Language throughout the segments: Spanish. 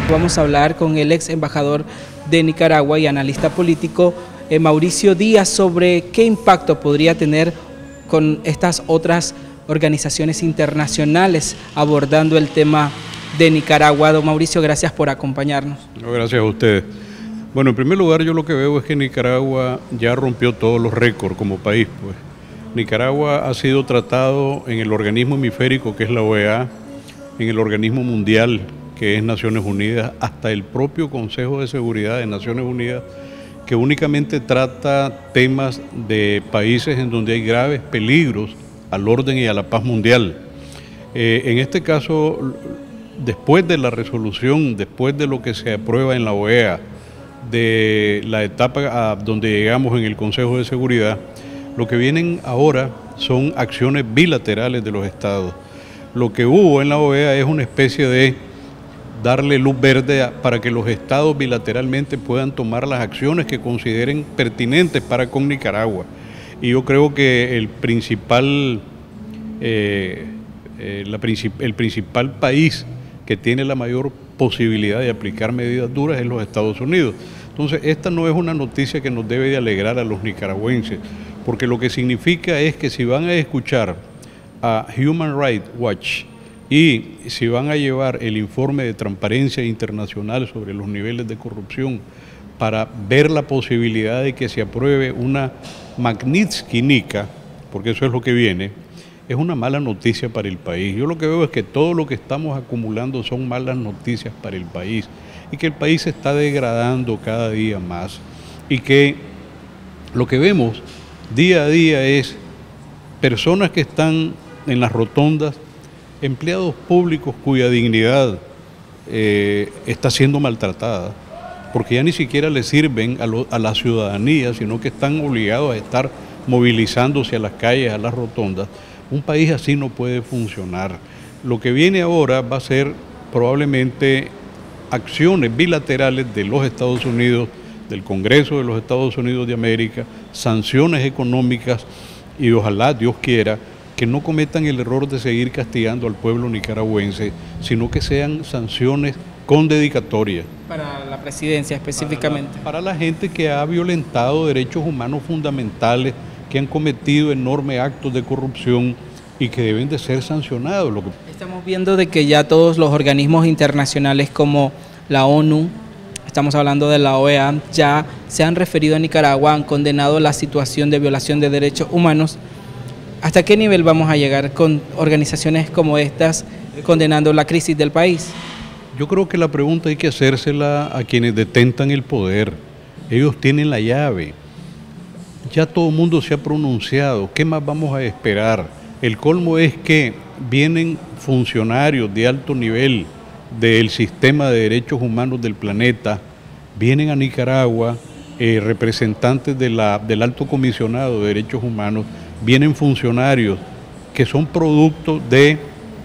Vamos a hablar con el ex embajador de Nicaragua y analista político Mauricio Díaz sobre qué impacto podría tener con estas otras organizaciones internacionales abordando el tema de Nicaragua. Don Mauricio, gracias por acompañarnos. No, gracias a ustedes. Bueno, en primer lugar yo lo que veo es que Nicaragua ya rompió todos los récords como país, pues. Nicaragua ha sido tratado en el organismo hemisférico que es la OEA, en el organismo mundial que es Naciones Unidas, hasta el propio Consejo de Seguridad de Naciones Unidas, que únicamente trata temas de países en donde hay graves peligros al orden y a la paz mundial. En este caso, después de la resolución, después de lo que se aprueba en la OEA, de la etapa a donde llegamos en el Consejo de Seguridad, lo que vienen ahora son acciones bilaterales de los estados. Lo que hubo en la OEA es una especie de darle luz verde para que los estados bilateralmente puedan tomar las acciones que consideren pertinentes para con Nicaragua. Y yo creo que el principal país que tiene la mayor posibilidad de aplicar medidas duras es los Estados Unidos. Entonces, esta no es una noticia que nos debe de alegrar a los nicaragüenses, porque lo que significa es que si van a escuchar a Human Rights Watch y si van a llevar el informe de Transparencia Internacional sobre los niveles de corrupción para ver la posibilidad de que se apruebe una Magnitsky-Nica, porque eso es lo que viene, es una mala noticia para el país. Yo lo que veo es que todo lo que estamos acumulando son malas noticias para el país y que el país se está degradando cada día más y que lo que vemos día a día es personas que están en las rotondas, empleados públicos cuya dignidad está siendo maltratada, porque ya ni siquiera le sirven a la ciudadanía, sino que están obligados a estar movilizándose a las calles, a las rotondas. Un país así no puede funcionar. Lo que viene ahora va a ser probablemente acciones bilaterales de los Estados Unidos, del Congreso de los Estados Unidos de América, sanciones económicas y ojalá, Dios quiera, que no cometan el error de seguir castigando al pueblo nicaragüense, sino que sean sanciones con dedicatoria. Para la presidencia específicamente. Para la gente que ha violentado derechos humanos fundamentales, que han cometido enormes actos de corrupción y que deben de ser sancionados. Estamos viendo de que ya todos los organismos internacionales como la ONU, estamos hablando de la OEA, ya se han referido a Nicaragua, han condenado la situación de violación de derechos humanos. ¿Hasta qué nivel vamos a llegar con organizaciones como estas condenando la crisis del país? Yo creo que la pregunta hay que hacérsela a quienes detentan el poder. Ellos tienen la llave. Ya todo el mundo se ha pronunciado. ¿Qué más vamos a esperar? El colmo es que vienen funcionarios de alto nivel del sistema de derechos humanos del planeta, vienen a Nicaragua, representantes del Alto Comisionado de Derechos Humanos, vienen funcionarios que son producto de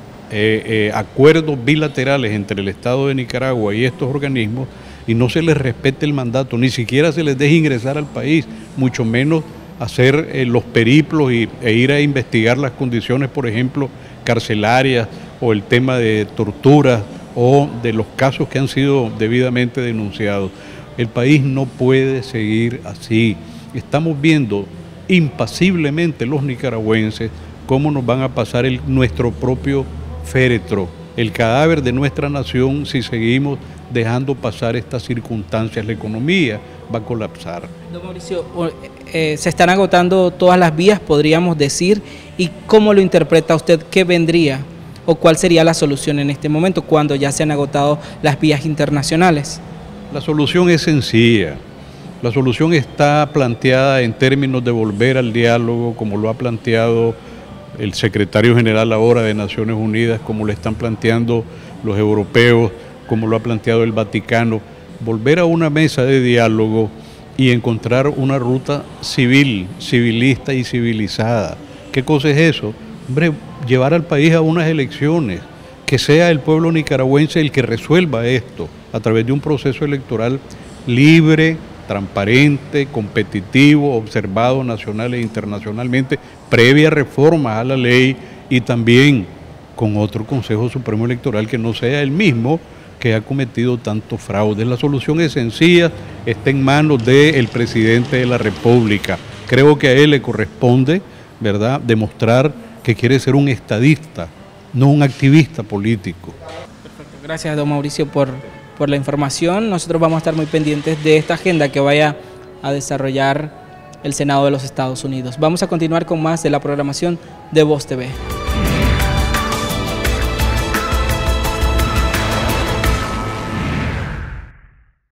acuerdos bilaterales entre el Estado de Nicaragua y estos organismos y no se les respete el mandato, ni siquiera se les deja ingresar al país, mucho menos hacer los periplos e ir a investigar las condiciones, por ejemplo, carcelarias o el tema de torturas o de los casos que han sido debidamente denunciados. El país no puede seguir así. Estamos viendo impasiblemente los nicaragüenses cómo nos van a pasar nuestro propio féretro, el cadáver de nuestra nación si seguimos dejando pasar estas circunstancias. La economía va a colapsar. Don Mauricio, se están agotando todas las vías, podríamos decir, ¿y cómo lo interpreta usted? ¿Qué vendría o cuál sería la solución en este momento cuando ya se han agotado las vías internacionales? La solución es sencilla. La solución está planteada en términos de volver al diálogo, como lo ha planteado el secretario general ahora de Naciones Unidas, como lo están planteando los europeos, como lo ha planteado el Vaticano, volver a una mesa de diálogo y encontrar una ruta civil, civilista y civilizada. ¿Qué cosa es eso? Hombre, llevar al país a unas elecciones, que sea el pueblo nicaragüense el que resuelva esto a través de un proceso electoral libre, transparente, competitivo, observado nacional e internacionalmente, previa reforma a la ley y también con otro Consejo Supremo Electoral que no sea el mismo que ha cometido tanto fraude. La solución es sencilla, está en manos del presidente de la República. Creo que a él le corresponde, ¿verdad?, demostrar que quiere ser un estadista, no un activista político. Perfecto. Gracias, don Mauricio, por la información. Nosotros vamos a estar muy pendientes de esta agenda que vaya a desarrollar el Senado de los Estados Unidos. Vamos a continuar con más de la programación de Voz TV.